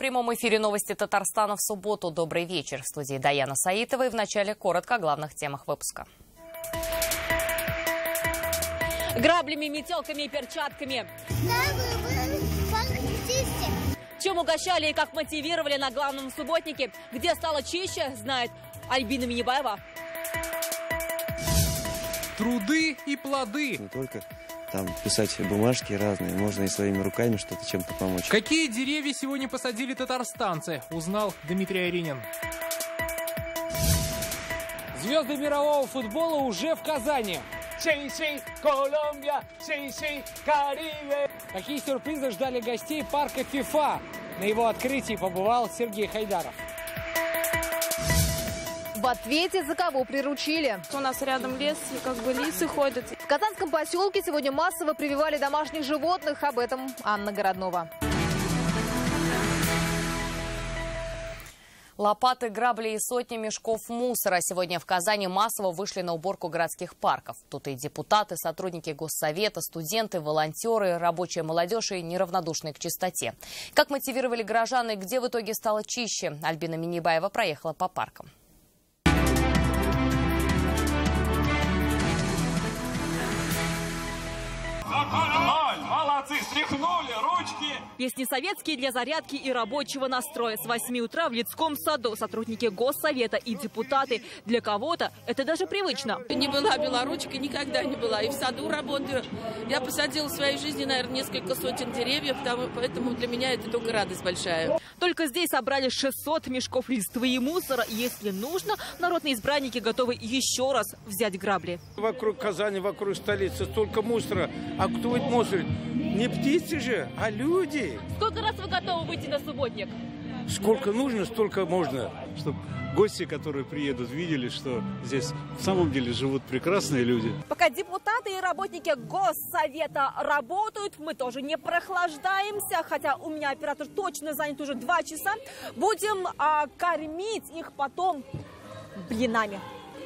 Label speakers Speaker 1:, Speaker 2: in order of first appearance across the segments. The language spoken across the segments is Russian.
Speaker 1: прямом эфире новости Татарстана в субботу. Добрый вечер. В студии Даяна Саитова. И вначале коротко о главных темах выпуска.
Speaker 2: Граблями, метелками и перчатками. Чем угощали и как мотивировали на главном субботнике? Где стало чище, знает Альбина Минибаева.
Speaker 3: Труды и плоды.
Speaker 4: Не только там писать бумажки разные, можно и своими руками что-то чем-то помочь.
Speaker 3: Какие деревья сегодня посадили татарстанцы, узнал Дмитрий Аринин. Звезды мирового футбола уже в Казани. Какие сюрпризы ждали гостей парка FIFA? На его открытии побывал Сергей Хайдаров.
Speaker 5: В ответе за кого приручили.
Speaker 6: У нас рядом лес, как бы лисы ходят.
Speaker 5: В Казанском поселке сегодня массово прививали домашних животных. Об этом Анна Городнова.
Speaker 1: Лопаты, грабли и сотни мешков мусора сегодня в Казани массово вышли на уборку городских парков. Тут и депутаты, сотрудники Госсовета, студенты, волонтеры, рабочая молодежь и неравнодушные к чистоте. Как мотивировали горожан и где в итоге стало чище? Альбина Минибаева проехала по паркам.
Speaker 7: Молодцы, стряхнули ручки.
Speaker 2: Песни советские для зарядки и рабочего настроя. С 8 утра в Лидском саду сотрудники Госсовета и депутаты. Для кого-то это даже привычно.
Speaker 6: Не была белоручкой, никогда не была. И в саду работаю. Я посадила в своей жизни, наверное, несколько сотен деревьев, поэтому для меня это только радость большая.
Speaker 2: Только здесь собрали 600 мешков листвы и мусора. Если нужно, народные избранники готовы еще раз взять грабли.
Speaker 8: Вокруг Казани, вокруг столицы столько мусора. А кто это мусорит? Не птицы же, а люди.
Speaker 2: Сколько раз вы готовы выйти на субботник?
Speaker 8: Сколько нужно, столько можно.
Speaker 9: Чтобы гости, которые приедут, видели, что здесь в самом деле живут прекрасные люди.
Speaker 2: Пока депутаты и работники Госсовета работают, мы тоже не прохлаждаемся. Хотя у меня оператор точно занят уже 2 часа. Будем кормить их потом блинами.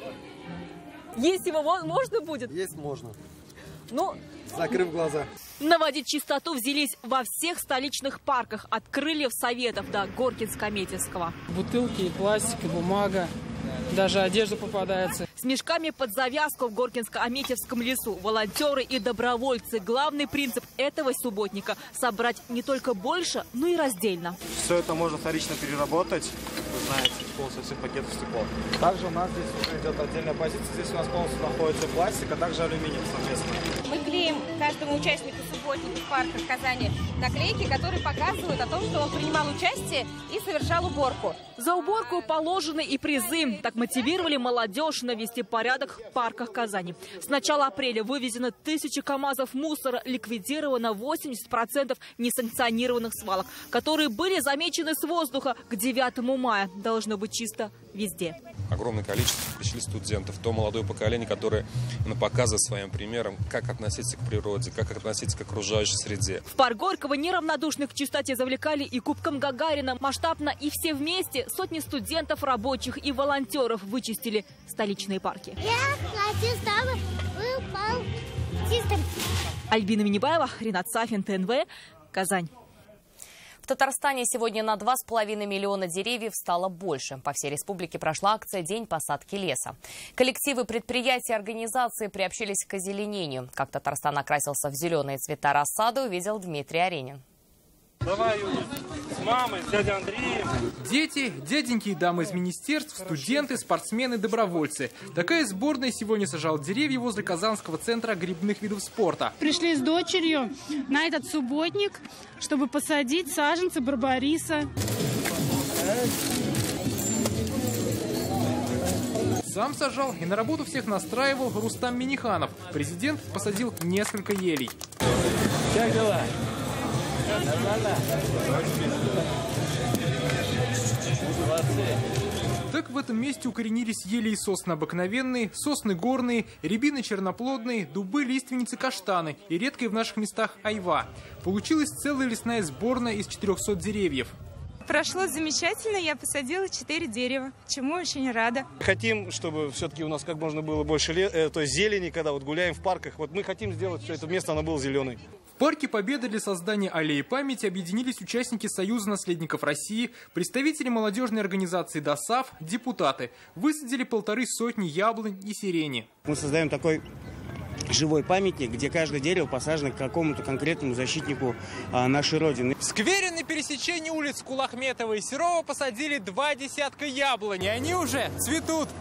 Speaker 2: Есть его можно будет?
Speaker 10: Есть можно.
Speaker 2: Ну,
Speaker 10: закрыв глаза.
Speaker 2: Наводить чистоту взялись во всех столичных парках. От Крыльев Советов до Горкинско-Аметьевского.
Speaker 3: Бутылки, и пластик, и бумага. Даже одежда попадается.
Speaker 2: С мешками под завязку в Горкинско-Аметьевском лесу. Волонтеры и добровольцы. Главный принцип этого субботника – собрать не только больше, но и раздельно.
Speaker 11: Все это можно вторично переработать. Вы знаете, полностью всех пакетов стекло. Также у нас здесь уже идет отдельная позиция. Здесь у нас полностью находится пластик, а также алюминий, соответственно.
Speaker 12: Мы клеим каждому участнику субботника в парках Казани наклейки, которые показывают о том, что он принимал участие и совершал уборку.
Speaker 2: За уборку положены и призы. Так мотивировали молодежь навести порядок в парках Казани. С начала апреля вывезено 1000 КАМАЗов мусора, ликвидировано 80% несанкционированных свалок, которые были замечены с воздуха. К 9 мая должно быть чисто везде.
Speaker 13: Огромное количество пришли студентов, то молодое поколение, которое показывает своим примером, как относиться к природе, как относиться к окружающей среде.
Speaker 2: В парк Горького неравнодушных к чистоте завлекали и Кубком Гагарина. Масштабно и все вместе сотни студентов, рабочих и волонтеров вычистили столичные парки.
Speaker 14: Я хочу, чтобы был чистым.
Speaker 2: Альбина Минибаева, Ринат Сафин, ТНВ, Казань.
Speaker 1: В Татарстане сегодня на 2,5 миллиона деревьев стало больше. По всей республике прошла акция «День посадки леса». Коллективы, предприятия и организации приобщились к озеленению. Как Татарстан окрасился в зеленые цвета рассады, увидел Дмитрий Аринин.
Speaker 7: Давай, Юля, с мамой, с дядей Андреем.
Speaker 3: Дети, дяденьки и дамы из министерств, студенты, спортсмены, добровольцы. Такая сборная сегодня сажала деревья возле Казанского центра грибных видов спорта.
Speaker 15: Пришли с дочерью на этот субботник, чтобы посадить саженцы барбариса.
Speaker 3: Сам сажал и на работу всех настраивал Рустам Миниханов. Президент посадил несколько елей.
Speaker 7: Как дела?
Speaker 3: Нормально. Так в этом месте укоренились ели и сосны обыкновенные, сосны горные, рябины черноплодные, дубы, лиственницы, каштаны и редкие в наших местах айва. Получилась целая лесная сборная из 400 деревьев.
Speaker 16: Прошло замечательно, я посадила 4 дерева, чему очень рада.
Speaker 11: Хотим, чтобы все-таки у нас как можно было больше то есть зелени, когда вот гуляем в парках. Вот мы хотим сделать все это место, оно было зеленой.
Speaker 3: Парке Победы для создания аллеи памяти объединились участники Союза наследников России, представители молодежной организации ДОСААФ, депутаты. Высадили 150 яблонь и сирени.
Speaker 10: Мы создаем такой живой памятник, где каждое дерево посажено к какому-то конкретному защитнику нашей Родины.
Speaker 3: В сквере на пересечении улиц Кулахметова и Серова посадили 20 яблонь, и они уже цветут.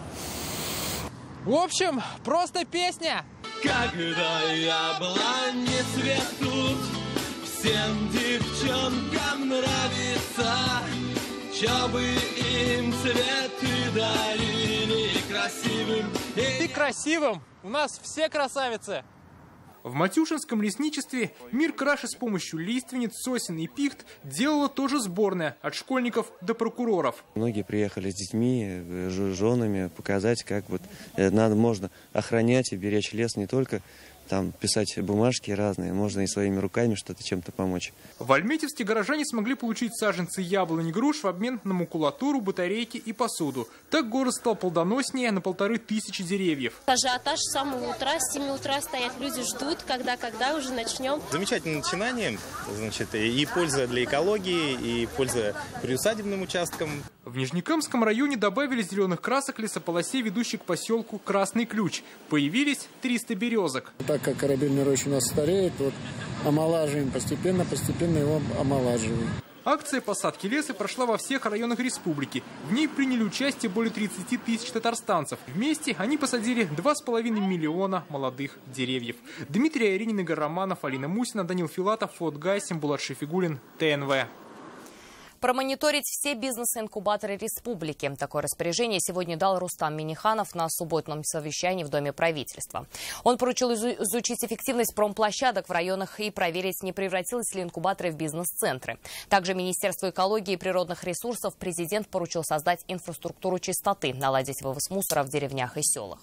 Speaker 3: В общем, просто песня.
Speaker 17: Когда яблони цветут, всем девчонкам нравится, чтобы им цветы дарили красивым.
Speaker 3: И красивым у нас все красавицы. В Матюшинском лесничестве мир краши с помощью лиственниц, сосен и пихт делала тоже сборная от школьников до прокуроров.
Speaker 4: Многие приехали с детьми, женами, показать, как можно охранять и беречь лес, не только там писать бумажки разные, можно и своими руками что-то чем-то помочь.
Speaker 3: В Альметьевске горожане смогли получить саженцы яблонь и груш в обмен на макулатуру, батарейки и посуду. Так город стал плодоноснее на 1500 деревьев.
Speaker 18: Ажиотаж с самого утра, с 7 утра стоят люди, ждут, когда уже начнем.
Speaker 19: Замечательное начинание, значит, и польза для экологии, и польза приусадебным участкам.
Speaker 3: В Нижнекамском районе добавили зеленых красок лесополосе, ведущей к поселку Красный Ключ. Появились 300 березок.
Speaker 20: Так как корабельная роща у нас стареет, омолаживаем постепенно его омолаживаем.
Speaker 3: Акция посадки леса прошла во всех районах республики. В ней приняли участие более 30 тысяч татарстанцев. Вместе они посадили 2,5 миллиона молодых деревьев. Дмитрий Аринин, Игорь Романов, Алина Мусина, Данил Филатов, Фот Гайсим, Булат Шефигулин, ТНВ.
Speaker 1: Промониторить все бизнес-инкубаторы республики. Такое распоряжение сегодня дал Рустам Минниханов на субботнем совещании в Доме правительства. Он поручил изучить эффективность промплощадок в районах и проверить, не превратились ли инкубаторы в бизнес-центры. Также Министерству экологии и природных ресурсов президент поручил создать инфраструктуру чистоты, наладить вывоз мусора в деревнях и селах.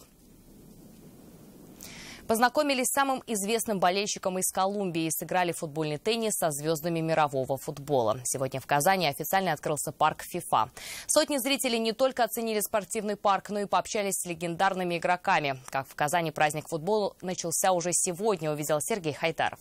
Speaker 1: Познакомились с самым известным болельщиком из Колумбии и сыграли футбольный теннис со звездами мирового футбола. Сегодня в Казани официально открылся парк ФИФА. Сотни зрителей не только оценили спортивный парк, но и пообщались с легендарными игроками. Как в Казани праздник футбола начался уже сегодня, увидел Сергей Хайдаров.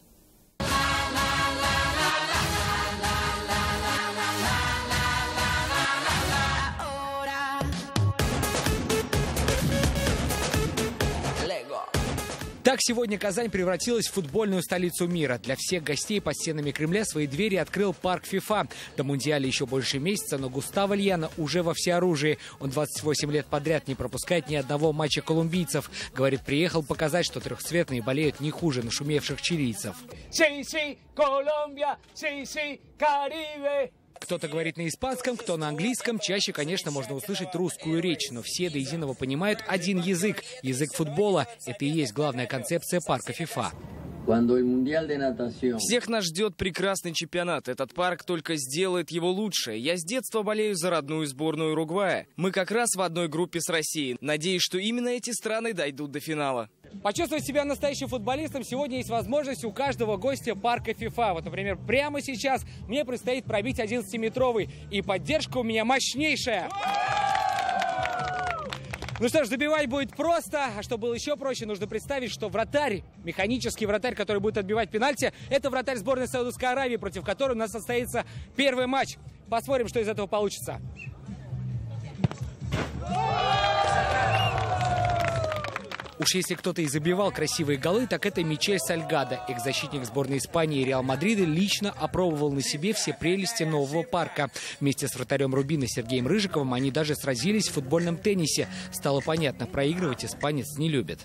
Speaker 21: Так сегодня Казань превратилась в футбольную столицу мира. Для всех гостей под стенами Кремля свои двери открыл парк ФИФА. До Мундиаля еще больше месяца, но Густаво Льяно уже во всеоружии. Он 28 лет подряд не пропускает ни одного матча колумбийцев. Говорит, приехал показать, что трехцветные болеют не хуже нашумевших чилийцев. Кто-то говорит на испанском, кто на английском. Чаще, конечно, можно услышать русскую речь, но все до единого понимают один язык – язык футбола. Это и есть главная концепция парка ФИФА.
Speaker 22: Всех нас ждет прекрасный чемпионат. Этот парк только сделает его лучше. Я с детства болею за родную сборную Уругвая. Мы как раз в одной группе с Россией. Надеюсь, что именно эти страны дойдут до финала.
Speaker 21: Почувствовать себя настоящим футболистом сегодня есть возможность у каждого гостя парка ФИФА. Вот, например, прямо сейчас мне предстоит пробить 11-метровый. И поддержка у меня мощнейшая. Ну что ж, забивать будет просто. А что было еще проще, нужно представить, что вратарь, механический вратарь, который будет отбивать пенальти, это вратарь сборной Саудовской Аравии, против которой у нас состоится первый матч. Посмотрим, что из этого получится. Уж если кто-то и забивал красивые голы, так это Мичель Сальгадо. Экс-защитник сборной Испании и Реал Мадрида лично опробовал на себе все прелести нового парка. Вместе с вратарем Рубина Сергеем Рыжиковым они даже сразились в футбольном теннисе. Стало понятно, проигрывать испанец не любит.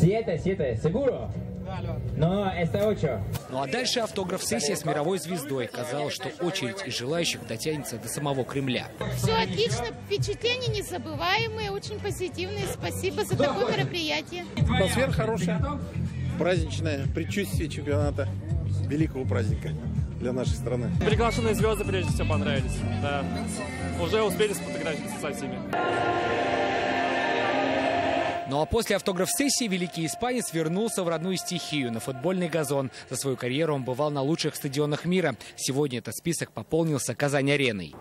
Speaker 21: Ну а дальше автограф-сессия с мировой звездой. Казалось, что очередь из желающих дотянется до самого Кремля.
Speaker 23: Все отлично, впечатления незабываемые, очень позитивные. Спасибо за такое мероприятие.
Speaker 20: Атмосфера хорошая, праздничное предчувствие чемпионата, великого праздника для нашей страны.
Speaker 7: Приглашенные звезды прежде всего понравились. Да. Уже успели сфотографироваться со всеми.
Speaker 21: Ну а после автограф-сессии великий испанец вернулся в родную стихию, на футбольный газон. За свою карьеру он бывал на лучших стадионах мира. Сегодня этот список пополнился Казань-ареной.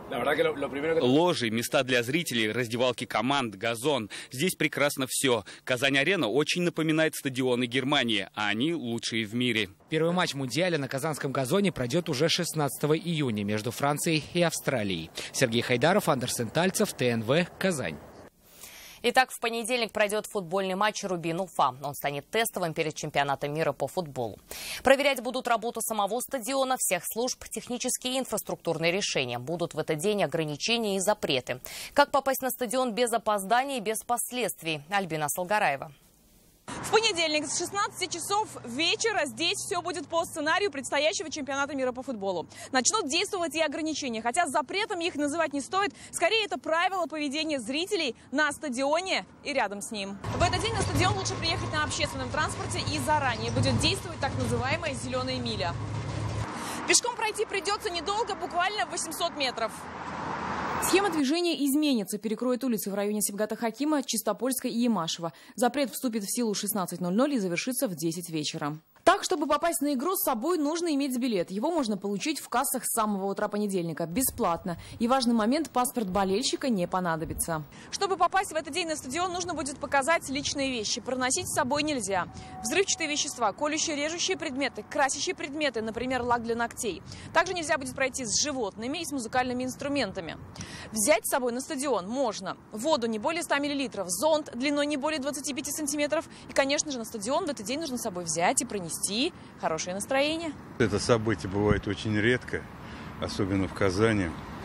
Speaker 5: Ложи, места для зрителей, раздевалки команд, газон. Здесь прекрасно все. Казань-арена очень напоминает стадионы Германии, а они лучшие в мире.
Speaker 21: Первый матч Мундиаля на казанском газоне пройдет уже 16 июня между Францией и Австралией. Сергей Хайдаров, Андерсен Тальцев, ТНВ, Казань.
Speaker 1: Итак, в понедельник пройдет футбольный матч Рубин-Уфа. Он станет тестовым перед чемпионатом мира по футболу. Проверять будут работу самого стадиона, всех служб, технические и инфраструктурные решения. Будут в этот день ограничения и запреты. Как попасть на стадион без опозданий и без последствий? Альбина Салгараева.
Speaker 2: В понедельник с 16 часов вечера здесь все будет по сценарию предстоящего чемпионата мира по футболу. Начнут действовать и ограничения, хотя запретом их называть не стоит. Скорее, это правило поведения зрителей на стадионе и рядом с ним. В этот день на стадион лучше приехать на общественном транспорте, и заранее будет действовать так называемая «зеленая миля». Пешком пройти придется недолго, буквально 800 метров. Схема движения изменится, перекроет улицы в районе Сибгата Хакима, Чистопольска и Ямашева. Запрет вступит в силу 16:00 и завершится в 10 вечера. Так, чтобы попасть на игру, с собой нужно иметь билет. Его можно получить в кассах с самого утра понедельника, бесплатно. И важный момент – паспорт болельщика не понадобится. Чтобы попасть в этот день на стадион, нужно будет показать личные вещи. Проносить с собой нельзя. Взрывчатые вещества, колющие, режущие предметы, красящие предметы, например, лак для ногтей. Также нельзя будет пройти с животными и с музыкальными инструментами. Взять с собой на стадион можно воду не более 100 мл, зонт длиной не более 25 сантиметров. И, конечно же, на стадион в этот день нужно с собой взять и пронести хорошее настроение. Это
Speaker 9: событие бывает очень редко, особенно в Казани.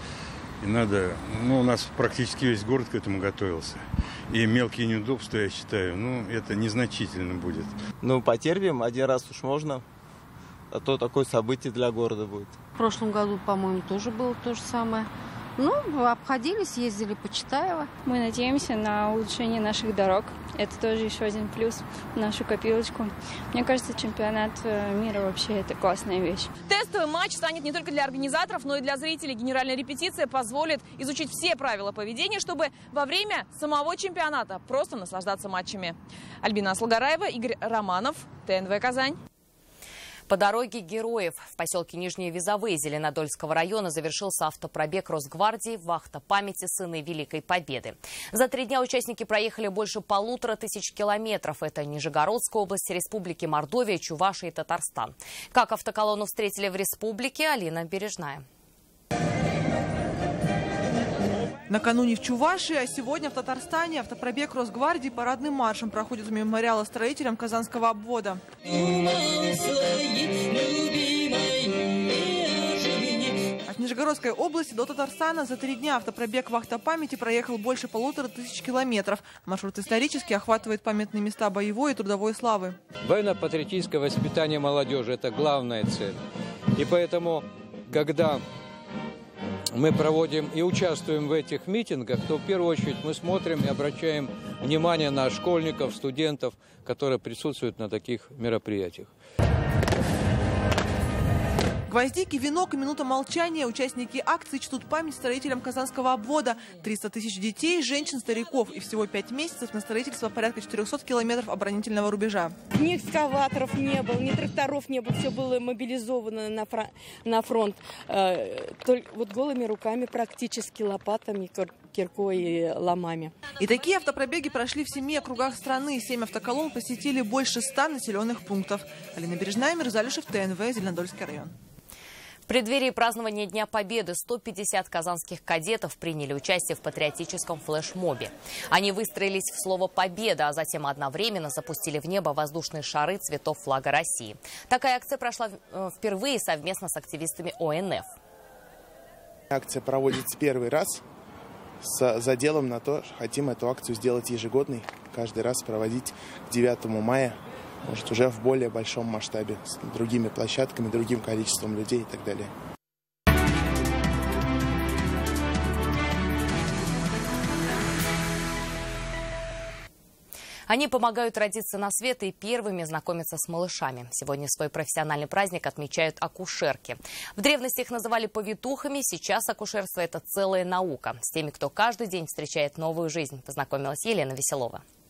Speaker 9: И надо, у нас практически весь город к этому готовился. И мелкие неудобства, я считаю, это незначительно будет.
Speaker 6: Потерпим, один раз уж можно, а то такое событие для города будет.
Speaker 8: В прошлом году, по-моему, тоже было то же самое. Обходились, ездили по Читаево.
Speaker 24: Мы надеемся на улучшение наших дорог. Это тоже еще один плюс в нашу копилочку. Мне кажется, чемпионат мира вообще это классная вещь.
Speaker 2: Тестовый матч станет не только для организаторов, но и для зрителей. Генеральная репетиция позволит изучить все правила поведения, чтобы во время самого чемпионата просто наслаждаться матчами. Альбина Салгараева, Игорь Романов, ТНВ Казань.
Speaker 1: По дороге героев в поселке Нижние Визовые Зеленодольского района завершился автопробег Росгвардии «Вахта памяти сыны Великой Победы». За 3 дня участники проехали больше 1500 километров. Это Нижегородская область, Республики Мордовия, Чувашия и Татарстан. Как автоколонну встретили в республике, Алина Бережная.
Speaker 25: Накануне в Чувашии, а сегодня в Татарстане автопробег Росгвардии парадным маршем проходит у мемориала строителям Казанского обвода. От Нижегородской области до Татарстана за 3 дня автопробег «Вахта памяти» проехал больше 1500 километров. Маршрут исторически охватывает памятные места боевой и трудовой славы.
Speaker 26: Военно-патриотическое воспитание молодежи – это главная цель. И поэтому, когда мы проводим и участвуем в этих митингах, то в первую очередь мы смотрим и обращаем внимание на школьников, студентов, которые присутствуют на таких мероприятиях.
Speaker 25: Гвоздики, венок и минута молчания. Участники акции чтут память строителям Казанского обвода. 300 тысяч детей, женщин, стариков. И всего 5 месяцев на строительство порядка 400 километров оборонительного рубежа.
Speaker 27: Ни экскаваторов не было, ни тракторов не было. Все было мобилизовано на фронт. Только вот голыми руками практически, лопатами, киркой и ломами.
Speaker 25: И такие автопробеги прошли в 7 округах страны. 7 автоколонн посетили больше 100 населенных пунктов. Алина Бережная, Мирза Алишев, ТНВ, Зеленодольский район.
Speaker 1: В преддверии празднования Дня Победы 150 казанских кадетов приняли участие в патриотическом флешмобе. Они выстроились в слово «Победа», а затем одновременно запустили в небо воздушные шары цветов флага России. Такая акция прошла впервые совместно с активистами ОНФ.
Speaker 28: Акция проводится первый раз с заделом на то, что хотим эту акцию сделать ежегодной, каждый раз проводить к 9 мая. Может, уже в более большом масштабе, с другими площадками, другим количеством людей и так далее.
Speaker 1: Они помогают родиться на свет и первыми знакомятся с малышами. Сегодня свой профессиональный праздник отмечают акушерки. В древности их называли повитухами, сейчас акушерство – это целая наука. С теми, кто каждый день встречает новую жизнь, познакомилась Елена Веселова.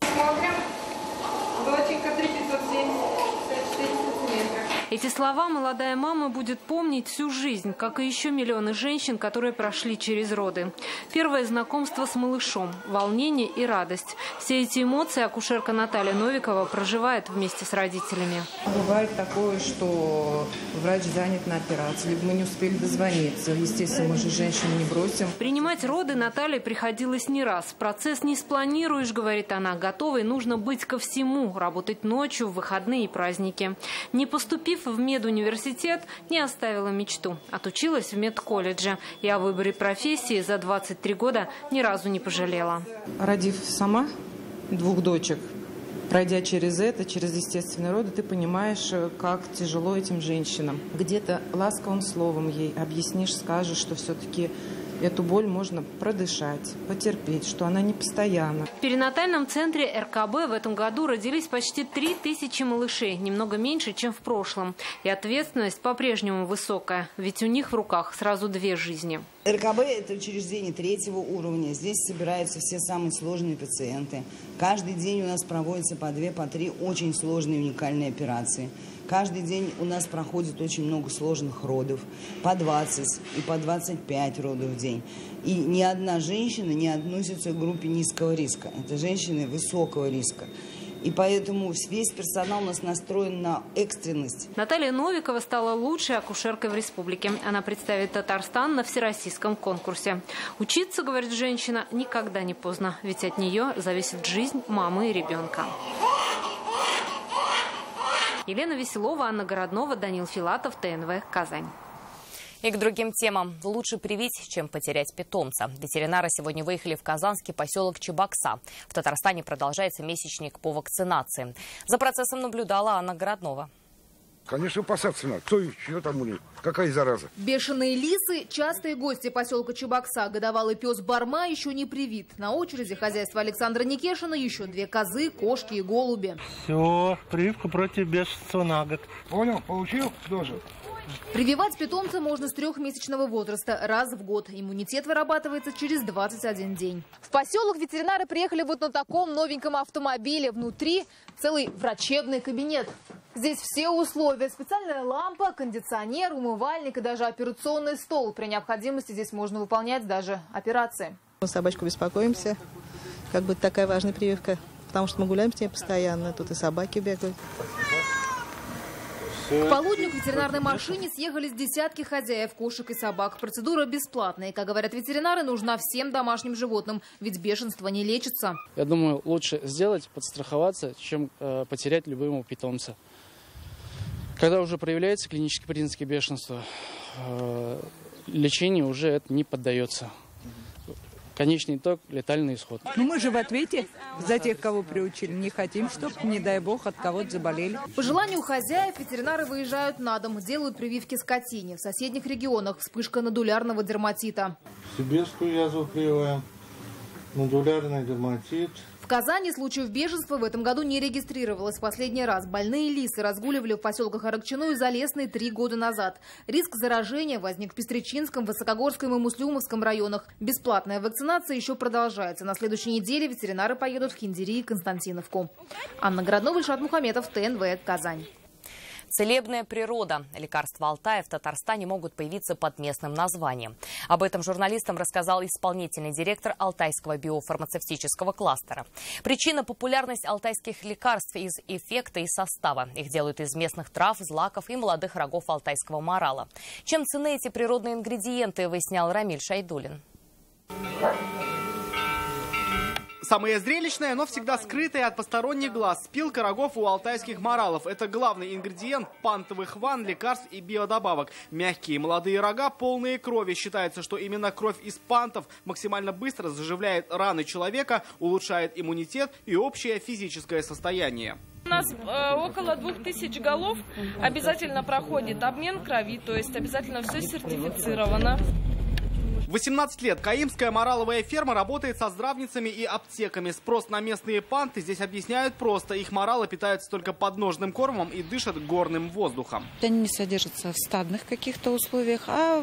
Speaker 10: Смотрим. Доченька 3574 сантиметра.
Speaker 24: Эти слова молодая мама будет помнить всю жизнь, как и еще миллионы женщин, которые прошли через роды. Первое знакомство с малышом, волнение и радость. Все эти эмоции акушерка Наталья Новикова проживает вместе с родителями.
Speaker 11: Бывает такое, что врач занят на операции, либо мы не успели дозвониться. Естественно, мы же женщину не бросим.
Speaker 24: Принимать роды Наталье приходилось не раз. Процесс не спланируешь, говорит она. Готовой нужно быть ко всему. Работать ночью, в выходные и праздники. Не поступив в медуниверситет, не оставила мечту. Отучилась в медколледже. И о выборе профессии за 23 года ни разу не пожалела.
Speaker 11: Родив сама 2 дочек, пройдя через это, через естественные роды, ты понимаешь, как тяжело этим женщинам. Где-то ласковым словом ей объяснишь, скажешь, что все-таки эту боль можно продышать, потерпеть, что она не постоянна.
Speaker 24: В перинатальном центре РКБ в этом году родились почти 3000 малышей, немного меньше, чем в прошлом. И ответственность по-прежнему высокая, ведь у них в руках сразу 2 жизни.
Speaker 12: РКБ – это учреждение 3-го уровня. Здесь собираются все самые сложные пациенты. Каждый день у нас проводятся по 2, по 3 очень сложные уникальные операции. Каждый день у нас проходит очень много сложных родов. По 20 и по 25 родов в день. И ни одна женщина не относится к группе низкого риска. Это женщины высокого риска. И поэтому весь персонал у нас настроен на экстренность.
Speaker 24: Наталья Новикова стала лучшей акушеркой в республике. Она представит Татарстан на всероссийском конкурсе. Учиться, говорит женщина, никогда не поздно. Ведь от нее зависит жизнь мамы и ребенка. Елена Веселова, Анна Городнова, Данил Филатов, ТНВ, Казань.
Speaker 1: И к другим темам. Лучше привить, чем потерять питомца. Ветеринары сегодня выехали в казанский поселок Чебокса. В Татарстане продолжается месячник по вакцинации. За процессом наблюдала Анна Городнова.
Speaker 13: Конечно, опасаться надо. Кто еще там у них? Какая зараза?
Speaker 14: Бешеные лисы – частые гости поселка Чебокса. Годовалый пес Барма еще не привит. На очереди хозяйство Александра Никешина, еще 2 козы, кошки и голуби.
Speaker 7: Все, прививка против бешенства на год.
Speaker 13: Понял, получил тоже.
Speaker 14: Прививать питомца можно с 3-месячного возраста раз в год. Иммунитет вырабатывается через 21 день. В поселок ветеринары приехали вот на таком новеньком автомобиле. Внутри целый врачебный кабинет. Здесь все условия. Специальная лампа, кондиционер, умывальник и даже операционный стол. При необходимости здесь можно выполнять даже операции.
Speaker 15: Мы собачку беспокоимся. Как бы такая важная прививка. Потому что мы гуляем с ней постоянно. Тут и собаки бегают.
Speaker 14: К полудню к ветеринарной машине съехались десятки хозяев кошек и собак. Процедура бесплатная. И, как говорят ветеринары, нужна всем домашним животным. Ведь бешенство не лечится.
Speaker 16: Я думаю, лучше сделать, подстраховаться, чем потерять любимого питомца. Когда уже проявляются клинические признаки бешенства, лечению уже это не поддается. Конечный итог – летальный исход.
Speaker 17: Но мы же в ответе за тех, кого приучили. Не хотим, чтобы, не дай бог, от кого-то заболели.
Speaker 14: По желанию хозяев ветеринары выезжают на дом, делают прививки скотине. В соседних регионах вспышка нодулярного дерматита.
Speaker 29: Сибирскую язву прививаем, нодулярный дерматит.
Speaker 14: В Казани случаев бешенства в этом году не регистрировалось. Последний раз больные лисы разгуливали в поселках Аракчино и Залесный 3 года назад. Риск заражения возник в Пестричинском, Высокогорском и Муслюмовском районах. Бесплатная вакцинация еще продолжается. На следующей неделе ветеринары поедут в Хиндери и Константиновку. Анна Городнова, Ильшат Мухаметов, ТНВ, Казань.
Speaker 1: Целебная природа. Лекарства Алтая в Татарстане могут появиться под местным названием. Об этом журналистам рассказал исполнительный директор Алтайского биофармацевтического кластера. Причина – популярность алтайских лекарств из эффекта и состава. Их делают из местных трав, злаков и молодых рогов алтайского морала. Чем ценны эти природные ингредиенты, выяснял Рамиль Шайдулин.
Speaker 30: Самое зрелищное, но всегда скрытое от посторонних глаз. Спилка рогов у алтайских моралов. Это главный ингредиент пантовых ванн, лекарств и биодобавок. Мягкие молодые рога, полные крови. Считается, что именно кровь из пантов максимально быстро заживляет раны человека, улучшает иммунитет и общее физическое состояние.
Speaker 31: У нас около 2000 голов обязательно проходит обмен крови, то есть обязательно все сертифицировано.
Speaker 30: 18 лет Каимская мораловая ферма работает со здравницами и аптеками. Спрос на местные панты здесь объясняют просто. Их моралы питаются только подножным кормом и дышат горным воздухом.
Speaker 32: Они не содержатся в стадных каких-то условиях, а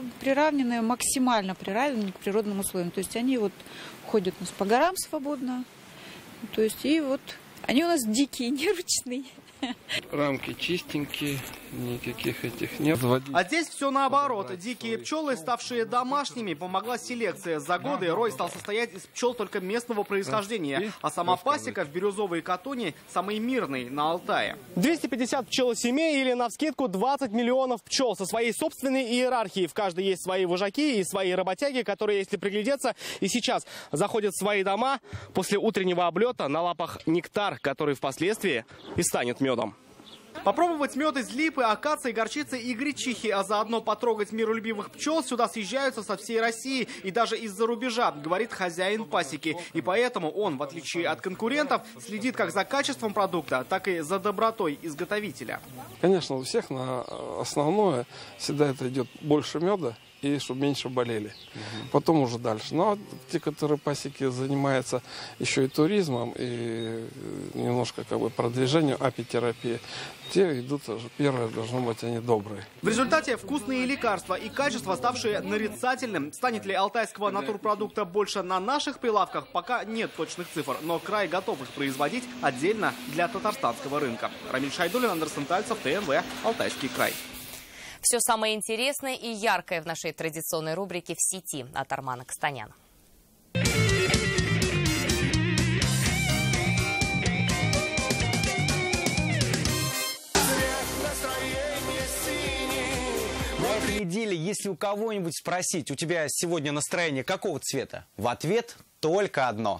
Speaker 32: максимально приравнены к природным условиям. То есть они ходят по горам свободно То есть и вот они у нас дикие, не ручные.
Speaker 3: Рамки чистенькие, никаких этих нет.
Speaker 30: А здесь все наоборот. Дикие пчелы, ставшие домашними, помогла селекция. За годы рой стал состоять из пчел только местного происхождения. А сама пасека в Бирюзовой Катуни самый мирный на Алтае. 250 пчелосемей или навскидку 20 миллионов пчел со своей собственной иерархией. В каждой есть свои вожаки и свои работяги, которые, если приглядеться, и сейчас заходят в свои дома после утреннего облета на лапах нектар, который впоследствии и станет медом. Попробовать мед из липы, акации, горчицы и гречихи, а заодно потрогать миролюбивых пчел сюда съезжаются со всей России и даже из-за рубежа, говорит хозяин пасеки. И поэтому он, в отличие от конкурентов, следит как за качеством продукта, так и за добротой изготовителя.
Speaker 3: Конечно, у всех на основное всегда это идет больше меда, и чтобы меньше болели. Потом уже дальше. Но те, которые пасеки занимаются еще и туризмом, и немножко как бы продвижением апитерапии, те идут, первые должны быть они добрые.
Speaker 30: В результате вкусные лекарства и качество, ставшие нарицательным. Станет ли алтайского натурпродукта больше на наших прилавках, пока нет точных цифр, но край готов их производить отдельно для татарстанского рынка. Рамиль Шайдуллин, Андрей Сантальцев, ТНВ, Алтайский край.
Speaker 1: Все самое интересное и яркое в нашей традиционной рубрике «В сети» от Армана Кастаняна.
Speaker 4: На этой неделе, если у кого-нибудь спросить, у тебя сегодня настроение какого цвета? В ответ только одно.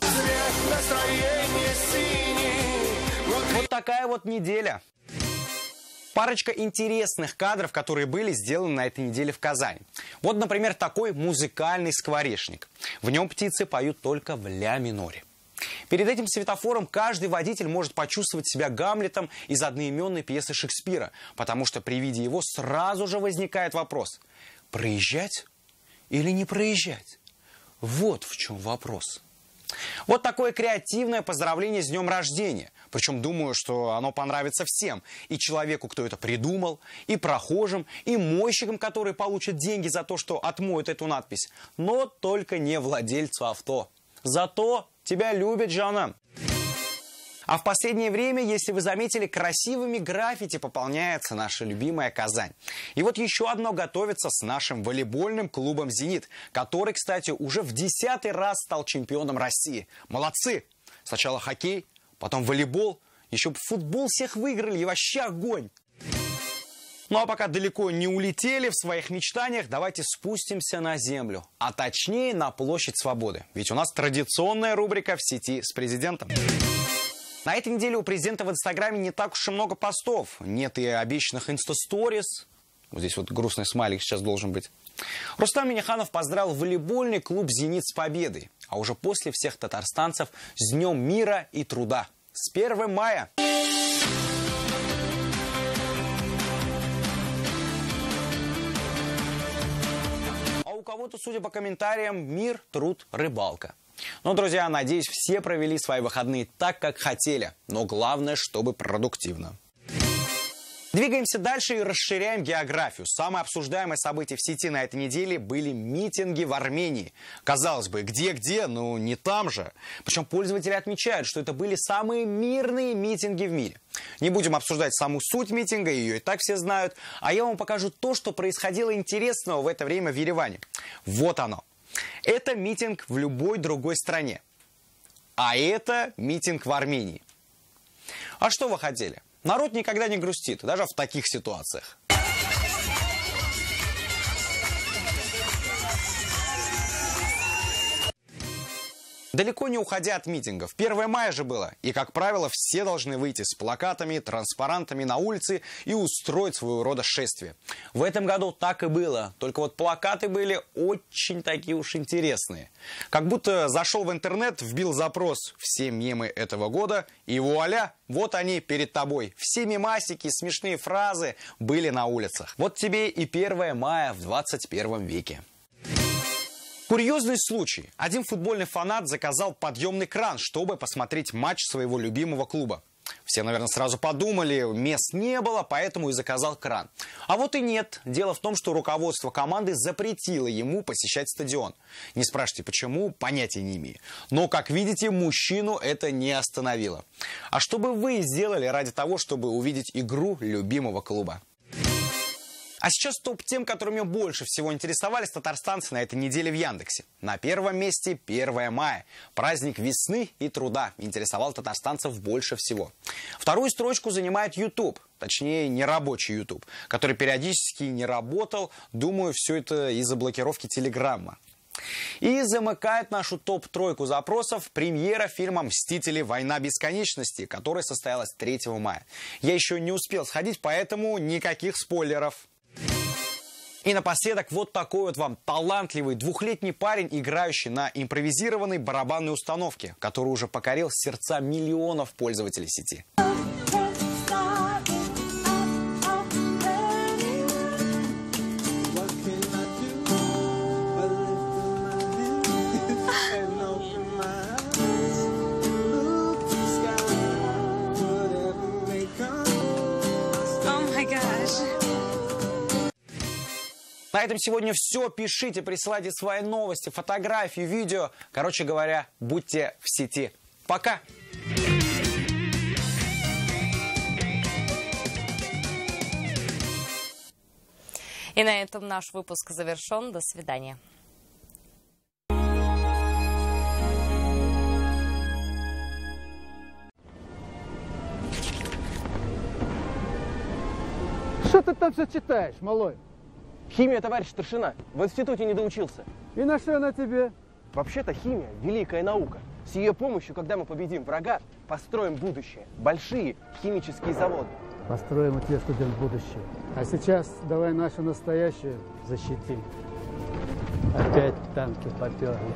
Speaker 4: Вот такая вот неделя. Парочка интересных кадров, которые были сделаны на этой неделе в Казани. Вот, например, такой музыкальный скворечник. В нем птицы поют только в ля миноре. Перед этим светофором каждый водитель может почувствовать себя Гамлетом из одноименной пьесы Шекспира, потому что при виде его сразу же возникает вопрос: проезжать или не проезжать? Вот в чем вопрос. Вот такое креативное поздравление с днем рождения. Причем думаю, что оно понравится всем. И человеку, кто это придумал, и прохожим, и мойщикам, которые получат деньги за то, что отмоют эту надпись. Но только не владельцу авто. Зато тебя любят, Жанна. А в последнее время, если вы заметили, красивыми граффити пополняется наша любимая Казань. И вот еще одно готовится с нашим волейбольным клубом «Зенит», который, кстати, уже в 10-й раз стал чемпионом России. Молодцы! Сначала хоккей, потом волейбол, еще бы футбол всех выиграли, и вообще огонь! Ну а пока далеко не улетели в своих мечтаниях, давайте спустимся на землю, а точнее на Площадь Свободы. Ведь у нас традиционная рубрика «В сети с президентом». На этой неделе у президента в Инстаграме не так уж и много постов. Нет и обещанных инста-сторис. Вот здесь вот грустный смайлик сейчас должен быть. Рустам Минниханов поздравил волейбольный клуб «Зенит» с победой. А уже после всех татарстанцев с Днем мира и труда. С 1 мая. А у кого-то, судя по комментариям, мир, труд, рыбалка. Ну, друзья, надеюсь, все провели свои выходные так, как хотели. Но главное, чтобы продуктивно. Двигаемся дальше и расширяем географию. Самые обсуждаемые события в сети на этой неделе были митинги в Армении. Казалось бы, где-где, но не там же. Причем пользователи отмечают, что это были самые мирные митинги в мире. Не будем обсуждать саму суть митинга, ее и так все знают. А я вам покажу то, что происходило интересного в это время в Ереване. Вот оно. Это митинг в любой другой стране. А это митинг в Армении. А что вы хотели? Народ никогда не грустит, даже в таких ситуациях. Далеко не уходя от митингов. 1 мая же было. И, как правило, все должны выйти с плакатами, транспарантами на улице и устроить своего рода шествие. В этом году так и было. Только вот плакаты были очень такие уж интересные. Как будто зашел в интернет, вбил запрос «Все мемы этого года» и вуаля, вот они перед тобой. Все мемасики, смешные фразы были на улицах. Вот тебе и 1 мая в 21 веке. Курьезный случай. Один футбольный фанат заказал подъемный кран, чтобы посмотреть матч своего любимого клуба. Все, наверное, сразу подумали, мест не было, поэтому и заказал кран. А вот и нет. Дело в том, что руководство команды запретило ему посещать стадион. Не спрашивайте, почему, понятия не имею. Но, как видите, мужчину это не остановило. А что бы вы сделали ради того, чтобы увидеть игру любимого клуба? А сейчас топ-тем, которыми больше всего интересовались татарстанцы на этой неделе в Яндексе. На первом месте 1 мая. Праздник весны и труда интересовал татарстанцев больше всего. Вторую строчку занимает YouTube. Точнее, нерабочий YouTube, который периодически не работал. Думаю, все это из-за блокировки Телеграма. И замыкает нашу топ-тройку запросов премьера фильма «Мстители. Война бесконечности», которая состоялась 3 мая. Я еще не успел сходить, поэтому никаких спойлеров. И напоследок вот такой вот вам талантливый двухлетний парень, играющий на импровизированной барабанной установке, который уже покорил сердца миллионов пользователей сети. На этом сегодня все. Пишите, присылайте свои новости, фотографии, видео. Короче говоря, будьте в сети. Пока!
Speaker 1: И на этом наш выпуск завершен. До свидания.
Speaker 2: Что ты там все читаешь, малой?
Speaker 5: Химия, товарищ старшина. В институте не доучился.
Speaker 2: И на что она тебе?
Speaker 5: Вообще-то химия – великая наука. С ее помощью, когда мы победим врага, построим будущее. Большие химические заводы.
Speaker 2: Построим у тебя, студент, будущее. А сейчас давай нашу настоящую защитим. Опять танки поперли.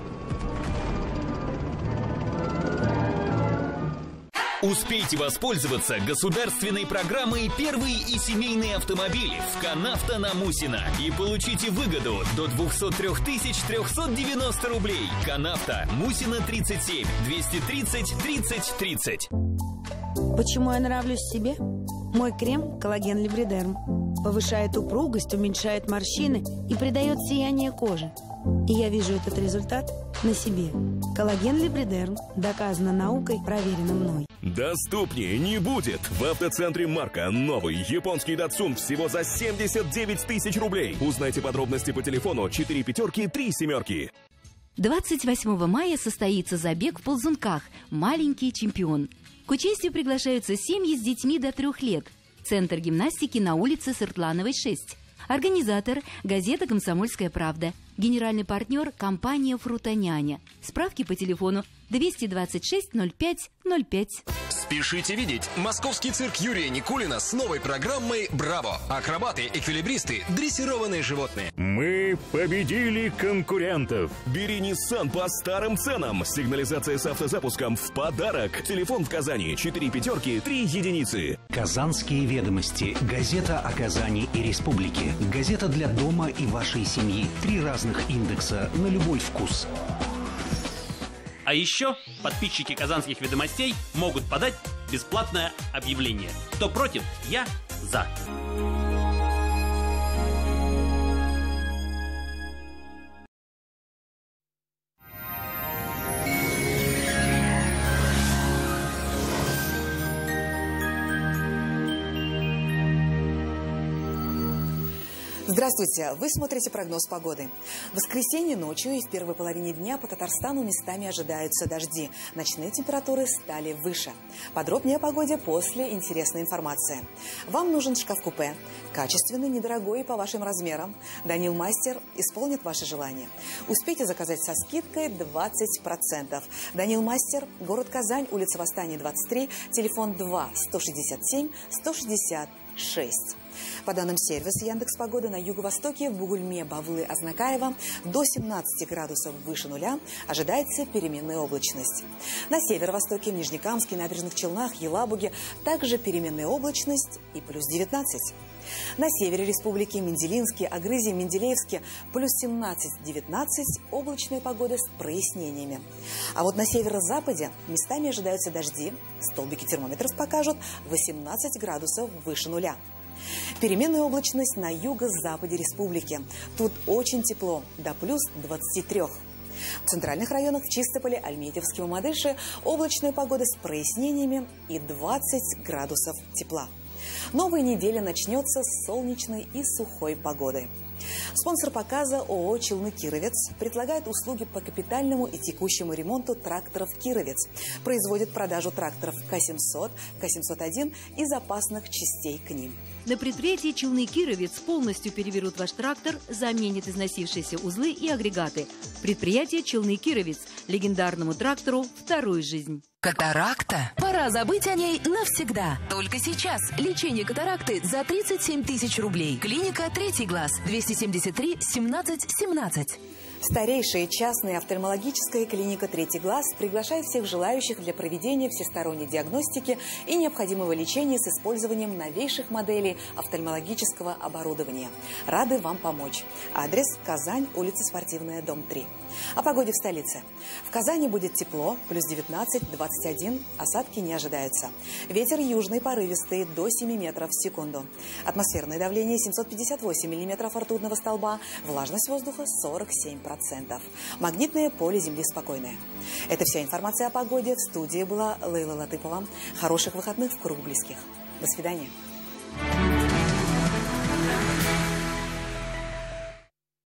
Speaker 6: Успейте воспользоваться государственной программой «Первые и семейные автомобили» в Канавто на Мусина и получите выгоду до 203 390 рублей. Канавто, Мусина 37, 230 30 30.
Speaker 8: Почему я нравлюсь себе? Мой крем «Коллаген Либридерм» повышает упругость, уменьшает морщины и придает сияние коже. И я вижу этот результат на себе. Коллаген Либридерм доказано наукой, проверено мной.
Speaker 9: Доступнее не будет. В автоцентре Марка новый японский Datsun всего за 79 тысяч рублей. Узнайте подробности по телефону 4 пятерки 3 семерки.
Speaker 18: 28 мая состоится забег в Ползунках «Маленький чемпион». К участию приглашаются семьи с детьми до 3 лет. Центр гимнастики на улице Сыртлановой, 6. Организатор – газета «Комсомольская правда». Генеральный партнер – компания «Фрутоняня». Справки по телефону 226 05 05.
Speaker 6: Спешите видеть московский цирк Юрия Никулина с новой программой «Браво!». Акробаты, эквилибристы, дрессированные животные.
Speaker 9: Мы победили конкурентов. Бери Nissan по старым ценам. Сигнализация с автозапуском в подарок. Телефон в Казани 4 пятерки 3 единицы.
Speaker 19: Казанские ведомости. Газета о Казани и республике. Газета для дома и вашей семьи. 3 разных индекса на любой вкус.
Speaker 20: А еще подписчики «Казанских ведомостей» могут подать бесплатное объявление. Кто против, я за.
Speaker 21: Здравствуйте! Вы смотрите прогноз погоды. В воскресенье ночью и в первой половине дня по Татарстану местами ожидаются дожди. Ночные температуры стали выше. Подробнее о погоде после интересной информации. Вам нужен шкаф-купе. Качественный, недорогой и по вашим размерам. Данил Мастер исполнит ваше желание. Успейте заказать со скидкой 20%. Данил Мастер, город Казань, улица Восстания, 23, телефон 2 167 166. По данным сервиса Яндекс.Погода, на юго-востоке в Бугульме, Бавлы, Азнакаево до 17 градусов выше нуля ожидается переменная облачность. На северо-востоке, в Нижнекамске, Набережных Челнах, Елабуге также переменная облачность и плюс 19. На севере республики Менделинске, Агрызье, Менделеевске плюс 17-19, облачная погода с прояснениями. А вот на северо-западе местами ожидаются дожди, столбики термометров покажут 18 градусов выше нуля. Переменная облачность на юго-западе республики. Тут очень тепло, до плюс 23. В центральных районах в Чистополе, Альметьевске и Мамадыше облачная погода с прояснениями и 20 градусов тепла. Новая неделя начнется с солнечной и сухой погоды. Спонсор показа ООО «Челны Кировец» предлагает услуги по капитальному и текущему ремонту тракторов «Кировец». Производит продажу тракторов К-700, К-701 и запасных частей к ним.
Speaker 18: На предприятии «Челны Кировец» полностью переберут ваш трактор, заменят износившиеся узлы и агрегаты. Предприятие «Челны Кировец» легендарному трактору вторую жизнь.
Speaker 7: Катаракта? Пора забыть о ней навсегда. Только сейчас. Лечение катаракты за 37 тысяч рублей. Клиника «Третий глаз». 273 17 17.
Speaker 21: Старейшая частная офтальмологическая клиника «Третий глаз» приглашает всех желающих для проведения всесторонней диагностики и необходимого лечения с использованием новейших моделей офтальмологического оборудования. Рады вам помочь. Адрес – Казань, улица Спортивная, дом 3. О погоде в столице. В Казани будет тепло, плюс 19-21, осадки не ожидаются. Ветер южный порывистый до 7 метров в секунду. Атмосферное давление 758 миллиметров ртутного столба, влажность воздуха 47%. Магнитное поле Земли спокойное. Это вся информация о погоде. В студии была Лейла Латыпова. Хороших выходных в круг близких. До свидания.